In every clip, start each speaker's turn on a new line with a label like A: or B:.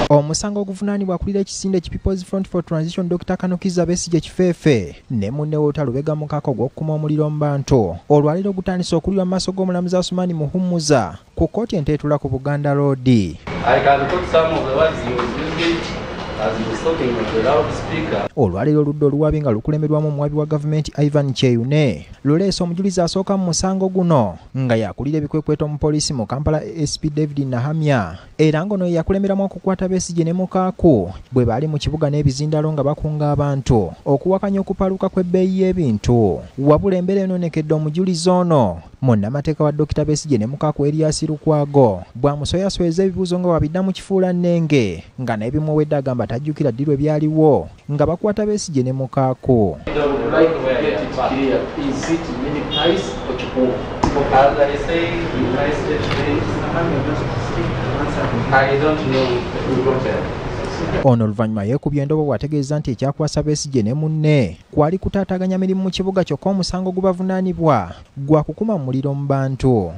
A: Omusango oguvunaanibwa akulira ekisinde ki People's Front for Transition Dr. Kanukiza Besigye Kifeefe ne munne we Lubega Mukako gw'okukuma omuliro mu bantu olwaliro gutandise okulirwa mu maaso g'omulamuzi Asumani Muhumuza ku kkooti enteetula ku Buganda Road. Olwaliro oludda oluwabi nga lukulemberwamu omuwabi wa gavumenti Ivan Cheyune luleese omujulizi asooka mu musango guno nga yakulira ebikwekweto mu poliisi mu Kampala SP David Nahamya era ng'ono yakulemberamu okukwata Besigye ne Mukaaku bwe baali mu kibuga n'ebizindalo nga bakunga abantu okuwakanya okupaluka kw'ebbeeyi y'ebintu wabula embeera enoonekedde omujulizi ono munnamateeka wa Dr. Besigye ne Mukaaku Elias Lukwago bwamusoyasweza ebibuuzo nga wabiddamu kifuula nnenge nga n'ebimuwedde agamba tajjukira ddi lwe byaliwo nga bakwata Besigye ne Mukaaku. Ono oluvannyuma yeekubye endobo bw'ategeeza nti ekyakwasa Besigye ne munne kwali kutaataganya mirimu mu kibuga kyokka omusango gubavunaanibwa gwa kukuma muliro mu bantu.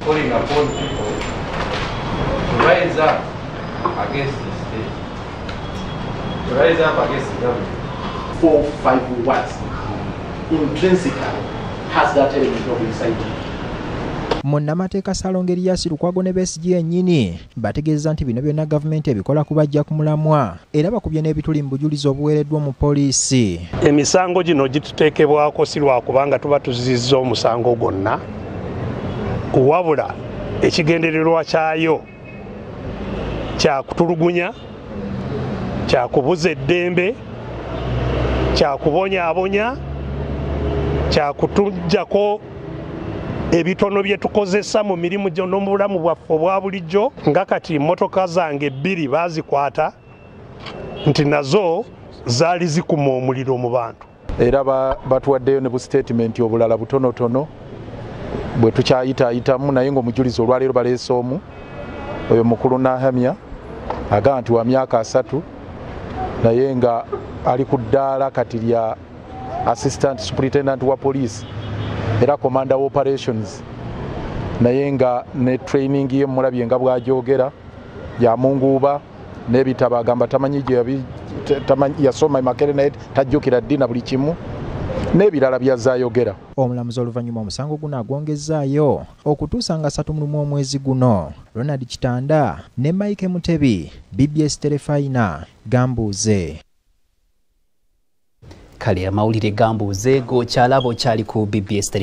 B: Rise up against the government. 4, 5 words intrinsically has that element of incitement.
A: Munnamateeka Salongo Elias Lukwago ne Besigye yennyini bategeeza nti bino byonna gavumenti ebikola kubajja ku mulamwa era bakubye n'ebituli mu bujulizi obuweereddwa mu poliisi.
C: Emisango gino gituteekebwako si lwakubanga tuba tuzizza omusango gwonna wabula ekigendererwa kyayo kya kutulugunya, kya kubuza eddembe, kya kubonyaabonya, kya kutujjako ebitono bye tukozesa mu mirimu gyonna mu bulamu bwaffe obwa bulijjo nga kati emmotoka zange 2 baazikwata nti nazo zaali zikuma omuliro mu bantu.
D: Era batuwaddeyo ne bu statement obulala butonotono bwe tukyayitaayitamu naye ng'omujulizi olwaleero baleese omu oyo mukulu Nahamya agamba nti wa myaka 3 naye nga ali ku ddaala kati lya assistant superintendent wa police era commander wa operations naye nga ne training ye mulabye nga bw'ajoogera yamunguuba n'ebitabo agamba tamanyi gye yasoma Makerere tajjukira ddi na buli kimu n'ebirala byazaayogera.
A: Omulamuzi oluvannyuma omusango guno agwongezaayo okutuusa nga 31 omwezi guno. Ronald Kitanda ne Mike Mutebi, BBS Telefina, Gambuuze.
E: Kale amawulire Gambuuze go kyalabo kyali ku BBS